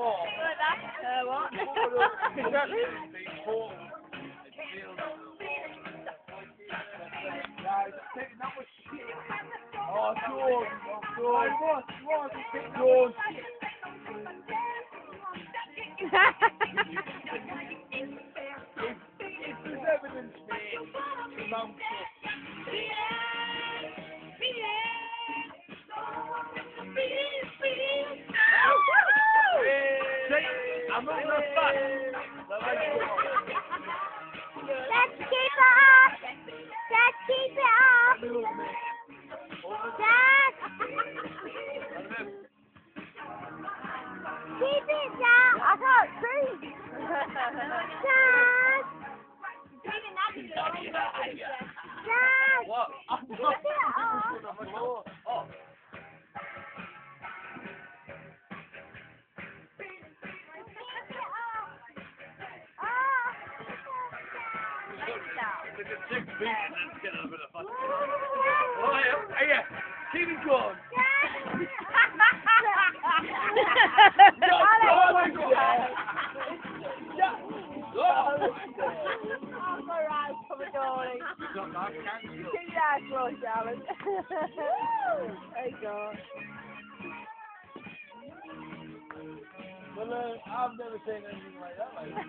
Like that? What? Exactly. Oh, George. George. George. If there's evidence, mate, mum. I'm not gonna fuck. Let's keep it up. Let's keep it up. Dad. Keep it down. I can't see. Dad. Dad. What? Keep it up. Oh. Look at 6 feet and then get a bit of fun. Oh, yeah. Keep it going. Oh, my God. Alright, come on, darling. Keep that close, darling. There you go. Well, I've never seen anything like that. Like.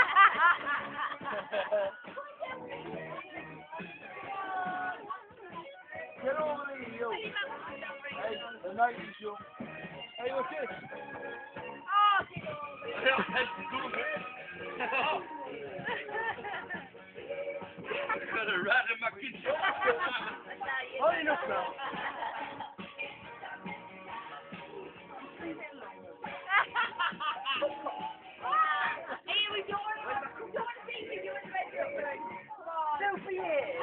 Get over here, you. Hey, the night is young. Hey, what's this? Got a rat in my kitchen. Oh, you know so. Two for years.